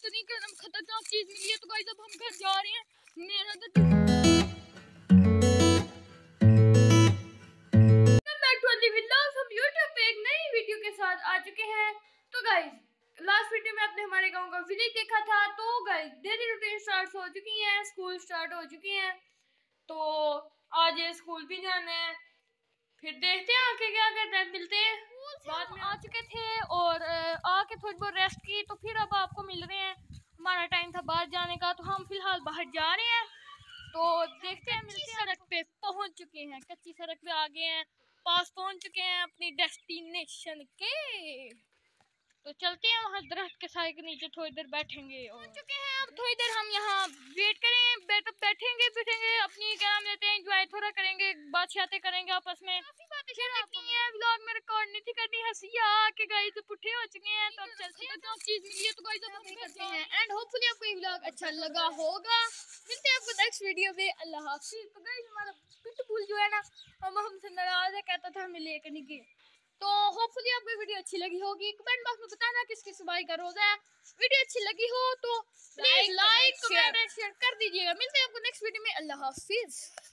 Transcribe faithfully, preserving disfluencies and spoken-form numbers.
इतनी खतरनाक चीज मिली है। तो गाइस अब हम घर जा रहे हैं। मेरा तो हम यूट्यूब पे एक नई वीडियो के साथ आ चुके हैं। तो गाइस लास्ट वीडियो में आपने हमारे गांव का विलेज देखा था। तो गाइस डेली रूटीन स्टार्ट हो चुकी है, स्कूल स्टार्ट हो चुकी है। तो आज स्कूल भी जाना है, फिर देखते हैं आके क्या करते हैं। मिलते हैं बाद में। आ चुके थे और आके थोड़ी बहुत रेस्ट की, तो फिर अब आपको मिल रहे हैं। हमारा टाइम था बाहर जाने का, तो हम फिलहाल बाहर जा रहे हैं। तो देखते हैं, मिलते हैं। सड़क पे पहुंच चुके हैं, कच्ची सड़क पे आ गए हैं, पास पहुंच चुके हैं अपनी डेस्टिनेशन के। तो चलते हैं वहाँ दरख्त के साए के नीचे, थोड़ी देर बैठेंगे। और चुके हैं अब थोड़ी देर हम यहाँ वेट करेंगे, बैठ बैठेंगे बैठेंगे अपनी क्या नाम लेते हैं, एंजॉय थोड़ा करेंगे, बातचीतें करेंगे आपस में। व्लॉग में रिकॉर्ड नहीं थी करनी, हंसी आके गाइस तो पुट्ठे हो चुके हैं। तो अब चलते हैं, तो चीज मिली है तो गाइस अब हम करते हैं। एंड होपफुली आपको ये व्लॉग अच्छा लगा होगा। मिलते हैं आपको नेक्स्ट वीडियो में। अल्लाह हाफिज़। तो गाइस हमारा पिटबुल जो है ना, हम हमसे नाराज है, कहता था हमें लेकर नहीं गए। तो होपफुली आपको वीडियो अच्छी लगी होगी। कमेंट बॉक्स में बताना किस किस भाई का रोजा है। वीडियो अच्छी लगी हो तो प्लीज लाइक कमेंट शेयर कर दीजिएगा। मिलते हैं आपको नेक्स्ट वीडियो में। अल्लाह हाफिज़।